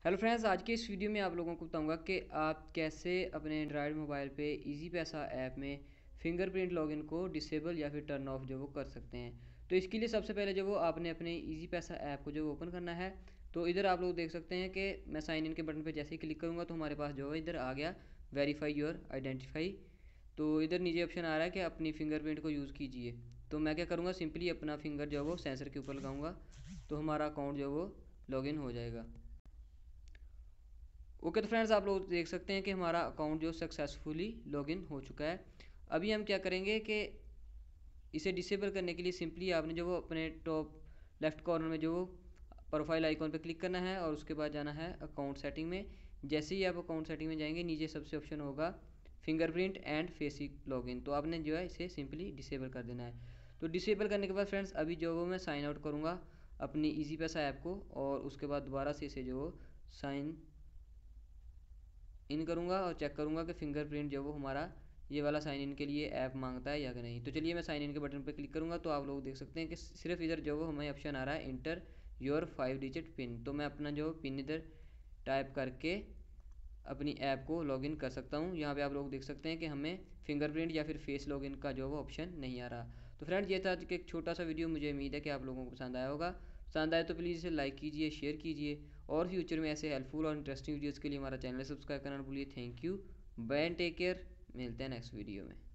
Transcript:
Hello friends, आज के इस वीडियो में आप लोगों को बताऊंगा कि आप कैसे अपने एंड्रॉयड मोबाइल पे इजी पैसा ऐप में फिंगरप्रिंट लॉगिन को डिसेबल या फिर टर्न ऑफ जो वो कर सकते हैं। तो इसके लिए सबसे पहले जो वो आपने अपने इजी पैसा ऐप को जो ओपन करना है। तो इधर आप लोग देख सकते हैं कि मैं साइन इन के बटन पर जैसे ही क्लिक करूँगा तो हमारे पास जो है इधर आ गया वेरीफाई योर आइडेंटिफाई। तो इधर नीचे ऑप्शन आ रहा है कि अपनी फिंगरप्रिंट को यूज़ कीजिए। तो मैं क्या करूँगा, सिंपली अपना फिंगर जो है वो सेंसर के ऊपर लगाऊंगा तो हमारा अकाउंट जो वो लॉगिन हो जाएगा। ओके, तो फ्रेंड्स आप लोग देख सकते हैं कि हमारा अकाउंट जो सक्सेसफुली लॉगिन हो चुका है। अभी हम क्या करेंगे कि इसे डिसेबल करने के लिए सिंपली आपने जो वो अपने टॉप लेफ्ट कॉर्नर में जो वो प्रोफाइल आइकॉन पर क्लिक करना है और उसके बाद जाना है अकाउंट सेटिंग में। जैसे ही आप अकाउंट सेटिंग में जाएंगे नीचे सबसे ऑप्शन होगा फिंगरप्रिंट एंड फेस लॉगिन, तो आपने जो है इसे सिंपली डिसेबल कर देना है। तो डिसेबल करने के बाद फ्रेंड्स अभी जो वो मैं साइन आउट करूँगा अपनी ईजी पैसा ऐप को और उसके बाद दोबारा से इसे जो वो साइन इन करूँगा और चेक करूँगा कि फिंगरप्रिंट जो वो हमारा ये वाला साइन इन के लिए ऐप मांगता है या कि नहीं। तो चलिए मैं साइन इन के बटन पर क्लिक करूँगा तो आप लोग देख सकते हैं कि सिर्फ इधर जो वो हमें ऑप्शन आ रहा है इंटर योर 5 डिजिट पिन। तो मैं अपना जो पिन इधर टाइप करके अपनी ऐप को लॉगिन कर सकता हूँ। यहाँ पे आप लोग देख सकते हैं कि हमें फिंगरप्रिंट या फिर फेस लॉगिन का जो वो ऑप्शन नहीं आ रहा। तो फ्रेंड्स ये था आज एक छोटा सा वीडियो, मुझे उम्मीद है कि आप लोगों को पसंद आया होगा। पसंद आए तो प्लीज़ इसे लाइक कीजिए, शेयर कीजिए और फ्यूचर में ऐसे हेल्पफुल और इंटरेस्टिंग वीडियोज़ के लिए हमारा चैनल सब्सक्राइब करना भूलिए। Thank you, bye and take care, मिलते हैं नेक्स्ट वीडियो में।